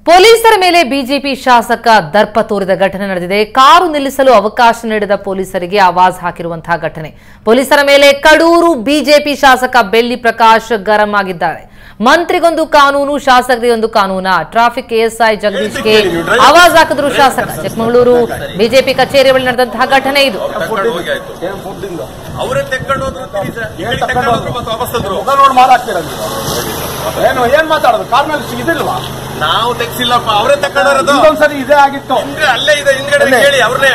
ಪೊಲೀಸರ ಮೇಲೆ ಬಿಜೆಪಿ ಶಾಸಕ ದರ್ಪ ತೋರಿದ ಘಟನೆ ನಡೆದಿದೆ. ಕಾರು ನಿಲ್ಲಿಸಲು ಅವಕಾಶ ನೀಡಿದ ಪೊಲೀಸರಿಗೆ ಆವಾಜ್ ಹಾಕಿರುವಂತಹ ಘಟನೆ. ಪೊಲೀಸರ ಮೇಲೆ ಕಡೂರು ಬಿಜೆಪಿ ಶಾಸಕ ಬೆಳ್ಳಿ ಪ್ರಕಾಶ್ ಗರಂ ಆಗಿದ್ದಾರೆ. ಮಂತ್ರಿಗೊಂದು ಕಾನೂನು, ಶಾಸಕರಿಗೆ ಒಂದು ಕಾನೂನ. ಟ್ರಾಫಿಕ್ ಎಎಸ್ಐ ಜಗದೀಶ್ಗೆ ಆವಾಜ್ ಹಾಕಿದ್ರು ಶಾಸಕ. ಚಿಕ್ಕಮಗಳೂರು ಬಿಜೆಪಿ ಕಚೇರಿ ಬಳಿ ನಡೆದಂತಹ ಘಟನೆ ಇದು. ನಾವು ತೆಗ್ಸಿಲ್ಲಪ್ಪ, ಅವರೇ ತಗೊಂಡಿರೋದು. ಒಂದ್ಸರಿ ಇದೇ ಆಗಿತ್ತು, ಅಲ್ಲೇ ಇದೆ ಹಿಂದ್ಗಡೆ ಕೇಳಿ ಅವ್ರನ್ನೇ.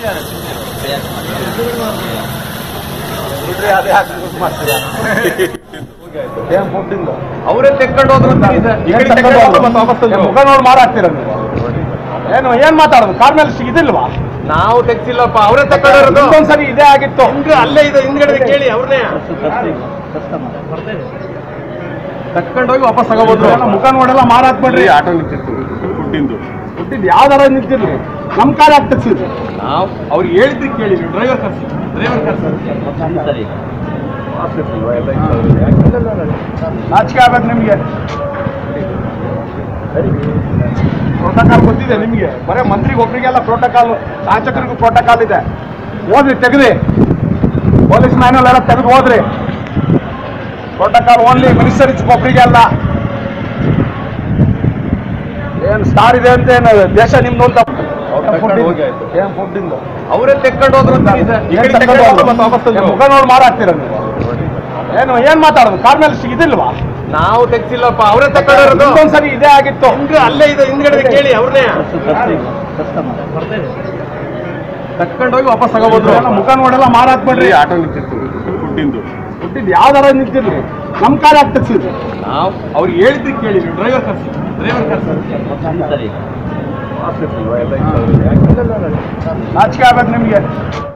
ಅವರೇ ತೆಕ್ಕೊಂಡು ಹೋದ್ರು. ಮುಖ ನೋಡಿ ಮಾರಾಡ್ತೀರ ನೀವು. ಏನ್ ಮಾತಾಡೋದು? ಕಾರ್ ಮೇಲೆ ಇದಿಲ್ವಾ? ನಾವು ತೆಗ್ಸಿಲ್ಲಪ್ಪ, ಅವರೇ ತಗೊಂಡಿರೋದು. ಒಂದ್ಸರಿ ಇದೇ ಆಗಿತ್ತು, ಅಲ್ಲೇ ಇದೆ ಹಿಂದ್ಗಡೆ ಕೇಳಿ ಅವ್ರನ್ನೇ. ತಕ್ಕೊಂಡೋಗಿ ವಾಪಸ್ ತಗೋಬೋದು. ಮುಖ ನೋಡೆಲ್ಲ ಮಾರಾಕ್ಬೇಡ್ರಿ. ಆಟೋ ನಿಂತಿತ್ತು, ಹುಟ್ಟಿದ್ದು ಯಾವ್ದಾರ ನಿಂತಿರ್ಲಿ, ನಮ್ ಕಾರ್ ಹಾಕಿ ತಗ್ಸಿದ್ರು. ನಾವು ಅವ್ರಿಗೆ ಹೇಳಿದ್ರಿ ಕೇಳಿ, ಡ್ರೈವರ್ ಕರ್ಸಿ. ನಾಚಿಕೆ ಆಗ್ಬೇಕು ನಿಮ್ಗೆ. ಪ್ರೋಟೋಕಾಲ್ ಗೊತ್ತಿದೆ ನಿಮ್ಗೆ. ಬರೇ ಮಂತ್ರಿಗೆ ಒಬ್ಬರಿಗೆಲ್ಲ ಪ್ರೋಟೋಕಾಲ್, ಶಾಸಕರಿಗೂ ಪ್ರೋಟೋಕಾಲ್ ಇದೆ. ಓದ್ರಿ, ತೆಗ್ರಿ. ಪೊಲೀಸ್ ಮ್ಯಾನುವಲ್ ಎಲ್ಲ ತೆಗೆದು ಹೋದ್ರಿ. ಪ್ರೋಟೋಕಾಲ್ ಓನ್ಲಿ ಮಿನಿಸ್ಟರ್ ಒಬ್ಬರಿಗೆಲ್ಲ. ಏನ್ ಸ್ಟಾರ್ ಇದೆ ಅಂತ ಏನು ದೇಶ ನಿಮ್ದು ಅಂತ ಅವರೇ ತೆಕ್ಕೊಂಡು ಹೋದ್ರು. ಮುಖ ನೋಡಿ ಮಾರಾಡ್ತೀರ ನೀವು. ಏನ್ ಮಾತಾಡೋದು? ಕಾರ್ ಮೇಲೆ ಇದಿಲ್ವಾ? ನಾವು ತೆಗ್ಸಿಲ್ಲಪ್ಪ, ಅವರೇ ತಗೊಂಡಿರೋದು. ಒಂದ್ಸರಿ ಇದೇ ಆಗಿತ್ತು, ಅಲ್ಲೇ ಇದೆ ಹಿಂದ್ಗಡೆ ಕೇಳಿ ಅವ್ರನ್ನೇ. ತಕ್ಕೊಂಡೋಗಿ ವಾಪಸ್ ತಗೋಬೋದು. ಮುಖ ನೋಡೆಲ್ಲ ಮಾರಾಕ್ಬೇಡ್ರಿ. ಆಟೋ ನಿಂತಿತ್ತು, ಹುಟ್ಟಿದ್ದು ಯಾವ್ದಾರ ನಿಂತಿರ್ಲಿ, ನಮ್ ಕಾರ್ ಹಾಕಿ ತಗ್ಸಿದ್ರು. ನಾವು ಅವ್ರಿಗೆ ಹೇಳಿದ್ರಿ ಕೇಳಿ, ಡ್ರೈವರ್ ಕರ್ಸಿ. ನಾಚಿಕೆ ಆಗ್ಬೇಕು ನಿಮ್ಗೆ.